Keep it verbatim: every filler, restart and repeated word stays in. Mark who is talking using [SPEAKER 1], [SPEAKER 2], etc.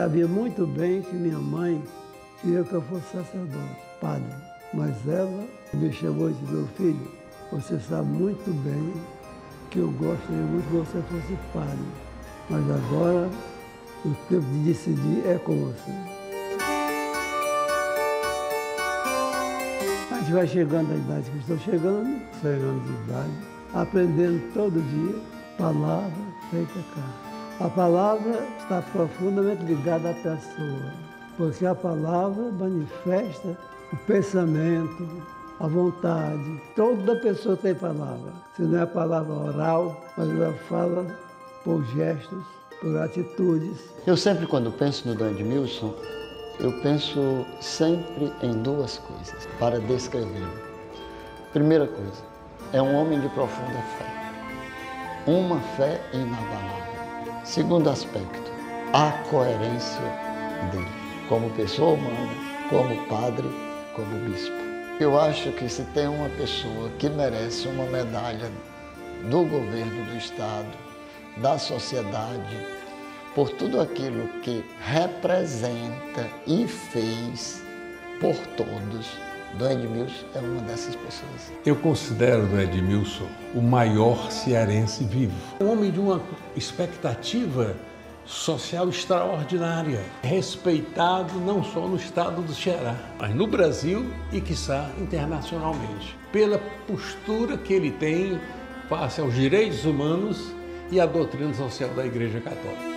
[SPEAKER 1] sabia muito bem que minha mãe queria que eu fosse sacerdote, padre. Mas ela me chamou e disse: meu filho, você sabe muito bem que eu gostaria muito que você fosse padre. Mas agora o tempo de decidir é com você. A gente vai chegando à idade que estou chegando, cem anos de idade, aprendendo todo dia, palavra feita cá. A palavra está profundamente ligada à pessoa, porque a palavra manifesta o pensamento, a vontade. Toda pessoa tem palavra. Se não é a palavra oral, mas ela fala por gestos, por atitudes.
[SPEAKER 2] Eu sempre, quando penso no Dom Edmilson, eu penso sempre em duas coisas para descrevê-lo. Primeira coisa, é um homem de profunda fé. Uma fé inabalável. Segundo aspecto, a coerência dele, como pessoa humana, como padre, como bispo. Eu acho que se tem uma pessoa que merece uma medalha do governo do Estado, da sociedade, por tudo aquilo que representa e fez por todos, Dom Edmilson é uma dessas pessoas.
[SPEAKER 3] Eu considero Dom Edmilson o maior cearense vivo. Um homem de uma expectativa social extraordinária, respeitado não só no estado do Ceará, mas no Brasil e, quiçá, internacionalmente, pela postura que ele tem face aos direitos humanos e à doutrina social da Igreja Católica.